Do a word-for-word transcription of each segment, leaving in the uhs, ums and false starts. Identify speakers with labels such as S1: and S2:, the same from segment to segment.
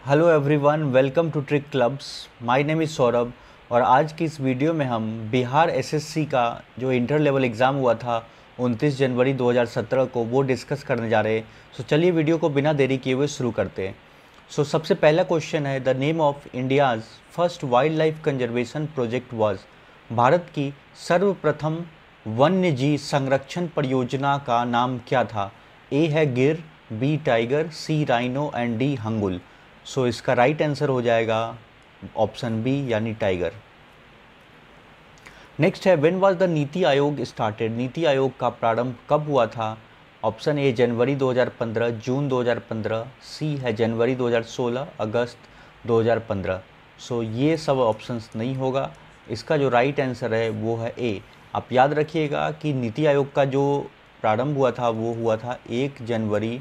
S1: Hello everyone, welcome to trick clubs. My name is Saurabh और आज की इस वीडियो में हम बिहार एसएससी का जो इंटर लेवल एग्ज़ाम हुआ था उनतीस जनवरी दो हज़ार सत्रह को वो डिस्कस करने जा रहे हैं। सो चलिए वीडियो को बिना देरी किए हुए शुरू करते हैं। सो सबसे पहला क्वेश्चन है, the name of India's first wild life conservation project was. Bharat की सर्वप्रथम वन्य जीव संरक्षण परियोजना का नाम क्या था? ए है Gir, B tiger, C rhino and D hangul. So इसका राइट आंसर हो जाएगा ऑप्शन बी यानी टाइगर। नेक्स्ट है, when was the NITI Aayog started. NITI Aayog का प्रारंभ कब हुआ था? ऑप्शन ए जनवरी दो हज़ार पंद्रह, जून दो हज़ार पंद्रह, सी है जनवरी दो हज़ार सोलह, अगस्त दो हज़ार पंद्रह। सो ये सब ऑप्शंस नहीं होगा, इसका जो राइट आंसर है वो है ए। आप याद रखिएगा कि नीति आयोग का जो प्रारंभ हुआ था वो हुआ था एक जनवरी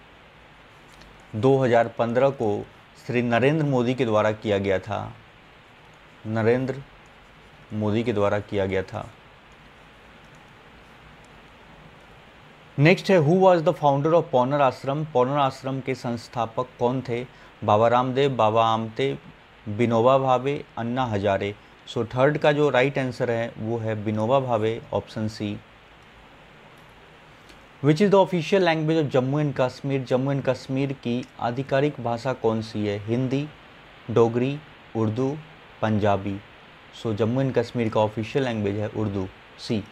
S1: दो हज़ार पंद्रह को श्री नरेंद्र मोदी के द्वारा किया गया था। नरेंद्र मोदी के द्वारा किया गया था। नेक्स्ट है, who was the founder of Paunar Ashram. Paunar आश्रम के संस्थापक कौन थे? बाबा रामदेव, बाबा आमटे, विनोबा भावे, अन्ना हजारे। सो थर्ड का जो राइट आंसर है वो है Vinoba Bhave, option C. Which is the official language of Jammu and Kashmir. Jammu and Kashmir की आधिकारिक भाषा कौन सी है? हिंदी, डोगरी, उर्दू, पंजाबी। सो जम्मू एंड कश्मीर का ऑफिशियल लैंग्वेज है Urdu, C.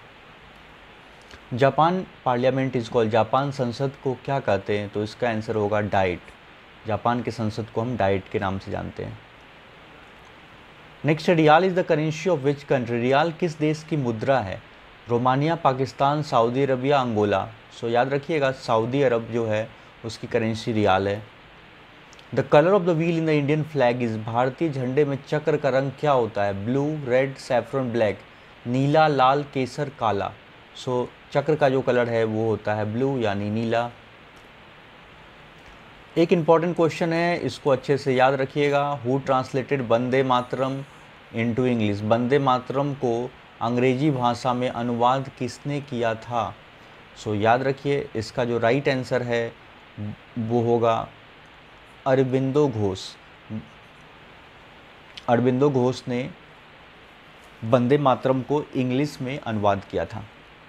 S1: Japan parliament is called. Japan संसद को क्या कहते हैं? तो इसका आंसर होगा डाइट। जापान के संसद को हम डाइट के नाम से जानते हैं। Next, riyal is the currency of which country. Riyal किस देश की मुद्रा है? Romania, Pakistan, Saudi Arabia, Angola. So याद रखिएगा सऊदी अरब जो है उसकी करेंसी रियाल है। The colour of the wheel in the Indian flag is. भारतीय झंडे में चक्र का रंग क्या होता है? ब्लू, रेड, सैफरन, ब्लैक, नीला, लाल, केसर, काला। सो चक्र का जो कलर है वो होता है ब्लू यानी नीला। एक इम्पॉर्टेंट क्वेश्चन है, इसको अच्छे से याद रखिएगा। Who translated Vande Mataram into English. Vande Mataram को अंग्रेजी भाषा में अनुवाद किसने किया था? सो याद रखिए इसका जो राइट आंसर है वो होगा अरबिंदो घोष। अरबिंदो घोष ने वंदे मातरम को इंग्लिश में अनुवाद किया था।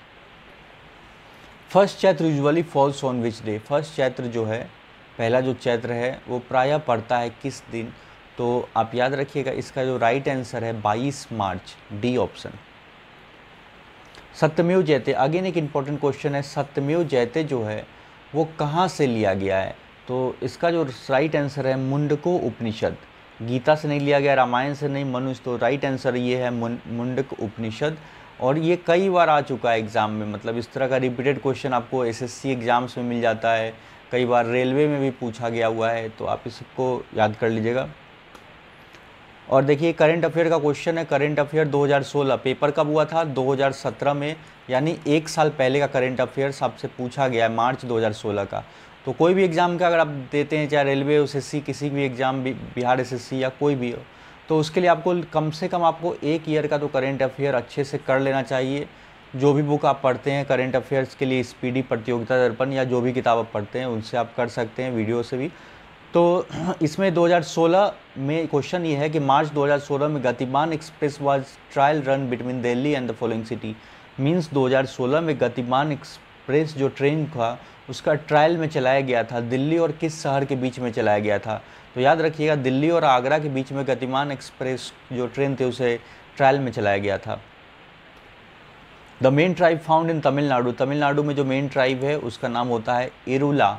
S1: First Chaitra usually falls on which day. First Chaitra जो है, पहला जो चैत्र है वो प्रायः पड़ता है किस दिन? तो आप याद रखिएगा इसका जो राइट आंसर है बाईस मार्च, डी ऑप्शन। सत्यमेव जयते, अगेन एक इम्पॉर्टेंट क्वेश्चन है। सत्यमेव जयते जो है वो कहाँ से लिया गया है? तो इसका जो राइट आंसर है मुंडको उपनिषद। गीता से नहीं लिया गया, रामायण से नहीं, मनुष्य। तो राइट आंसर ये है मुंडक उपनिषद। और ये कई बार आ चुका है एग्ज़ाम में, मतलब इस तरह का रिपीटेड क्वेश्चन आपको एसएससी एग्ज़ाम्स में मिल जाता है, कई बार रेलवे में भी पूछा गया हुआ है, तो आप इसको याद कर लीजिएगा। और देखिए करंट अफेयर का क्वेश्चन है। करंट अफेयर दो हज़ार सोलह, पेपर कब हुआ था? दो हज़ार सत्रह में, यानी एक साल पहले का करंट अफेयर्स आपसे पूछा गया है, मार्च दो हज़ार सोलह का। तो कोई भी एग्ज़ाम का अगर आप देते हैं, चाहे रेलवे, एसएससी, किसी भी एग्ज़ाम, बिहार एसएससी या कोई भी हो, तो उसके लिए आपको कम से कम आपको एक ईयर का तो करंट अफेयर अच्छे से कर लेना चाहिए। जो भी बुक आप पढ़ते हैं करंट अफेयर्स के लिए, स्पीडी प्रतियोगिता दर्पण या जो भी किताब आप पढ़ते हैं उनसे आप कर सकते हैं, वीडियो से भी। तो इसमें दो हज़ार सोलह में क्वेश्चन ये है कि मार्च दो हज़ार सोलह में Gatimaan express was trial run between Delhi and the following city. Means दो हज़ार सोलह में गतिमान एक्सप्रेस जो ट्रेन था उसका ट्रायल में चलाया गया था, दिल्ली और किस शहर के बीच में चलाया गया था? तो याद रखिएगा दिल्ली और आगरा के बीच में गतिमान एक्सप्रेस जो ट्रेन थे उसे ट्रायल में चलाया गया था। The main tribe found in Tamil Nadu. Tamil Nadu में जो मेन ट्राइब है उसका नाम होता है Irula.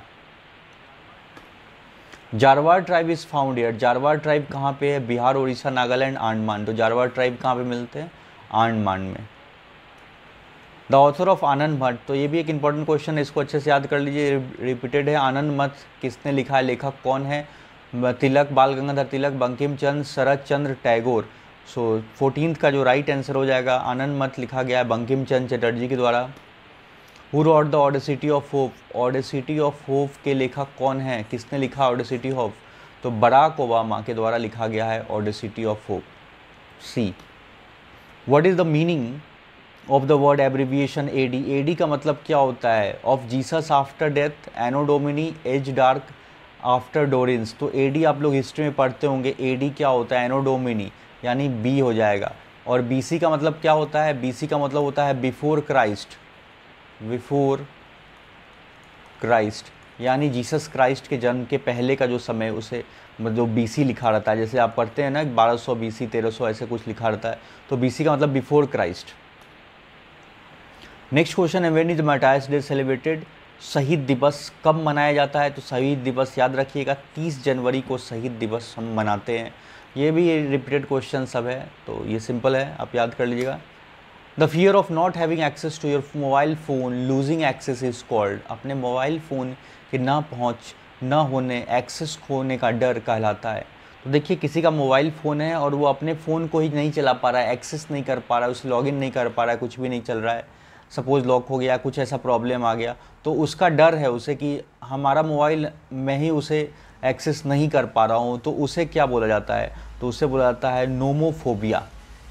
S1: Jarawa tribe is found here. Jarawa tribe कहाँ पे है? बिहार, उड़ीसा, नागालैंड, अंडमान। तो जारवार ट्राइब कहाँ पे मिलते हैं? अंडमान में। द ऑथर ऑफ आनंद मठ, तो ये भी एक इंपॉर्टेंट क्वेश्चन है, इसको अच्छे से याद कर लीजिए, रिपीटेड है। आनंद मठ किसने लिखा है? लेखक कौन है? तिलक, बाल गंगाधर तिलक, बंकिम चंद्र, शरद चंद्र टैगोर। सो फोर्टीन्थ का जो राइट आंसर हो जाएगा, आनंद मठ लिखा गया है बंकिम चंद्र चटर्जी के द्वारा। Who wrote the audacity of hope. Audacity of hope के लेखक कौन है? किसने लिखा ऑडेसिटी ऑफ? तो बराक ओबामा के द्वारा लिखा गया है audacity of hope, C. What is the meaning of the word abbreviation AD. AD का मतलब क्या होता है? Of Jesus after death, anno domini, age dark, after Dorians, तो एडी आप लोग हिस्ट्री में पढ़ते होंगे, एडी क्या होता है, एनो डोमिनी, यानी बी हो जाएगा। और बीसी का मतलब क्या होता है, बीसी का मतलब होता है बिफोर क्राइस्ट, बिफोर क्राइस्ट, यानी जीसस क्राइस्ट के जन्म के पहले का जो समय, उसे जो बीसी लिखा रहता है, जैसे आप पढ़ते हैं ना बारह सौ बीसी, तेरह सौ ऐसे कुछ लिखा रहता है, तो बीसी का मतलब बिफोर क्राइस्ट। नेक्स्ट क्वेश्चन है, when is martyrs day celebrated, शहीद दिवस कब मनाया जाता है? तो शहीद दिवस याद रखिएगा तीस जनवरी को शहीद दिवस हम मनाते हैं। ये भी रिपीटेड क्वेश्चन सब है, तो ये सिंपल है, आप याद कर लीजिएगा। The fear of not having access to your mobile phone losing access is called, अपने मोबाइल फ़ोन के ना पहुँच ना होने, एक्सेस खोने का डर कहलाता है। तो देखिए किसी का मोबाइल फ़ोन है और वो अपने फ़ोन को ही नहीं चला पा रहा है, एक्सेस नहीं कर पा रहा है, उसे लॉगिन नहीं कर पा रहा है, कुछ भी नहीं चल रहा है, सपोज़ लॉक हो गया, कुछ ऐसा प्रॉब्लम आ गया, तो उसका डर है उसे कि हमारा मोबाइल मैं ही उसे एक्सेस नहीं कर पा रहा हूँ, तो उसे क्या बोला जाता है? तो उसे बोला जाता है nomophobia.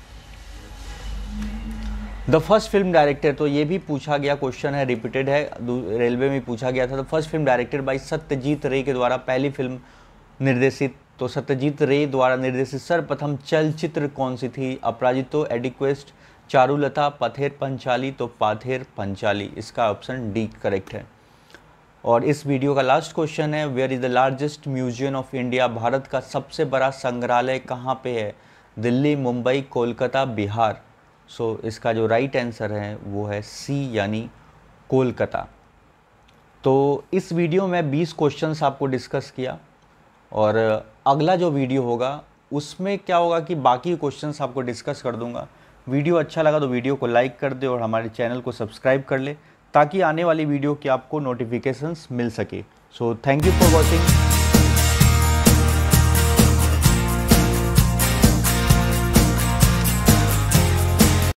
S1: The first film director, तो ये भी पूछा गया क्वेश्चन है, रिपीटेड है, रेलवे में पूछा गया था। The first film directed by Satyajit Ray के द्वारा पहली फिल्म निर्देशित, तो सत्यजीत रे द्वारा निर्देशित सर्वप्रथम चलचित्र कौन सी थी? अपराजितो, एडिक्वेस्ट, चारुलता, पथेर पंचाली, तो पाथेर पंचाली, इसका ऑप्शन डी करेक्ट है। और इस वीडियो का लास्ट क्वेश्चन है, where is the largest museum of India, Bharat का सबसे बड़ा संग्रहालय कहाँ पे है? दिल्ली, मुंबई, कोलकाता, बिहार। सो so, इसका जो राइट आंसर है वो है सी, यानी कोलकाता। तो इस वीडियो में बीस क्वेश्चंस आपको डिस्कस किया, और अगला जो वीडियो होगा उसमें क्या होगा कि बाकी क्वेश्चंस आपको डिस्कस कर दूंगा। वीडियो अच्छा लगा तो वीडियो को लाइक कर दे और हमारे चैनल को सब्सक्राइब कर ले, ताकि आने वाली वीडियो की आपको नोटिफिकेशंस मिल सके। So thank you for watching.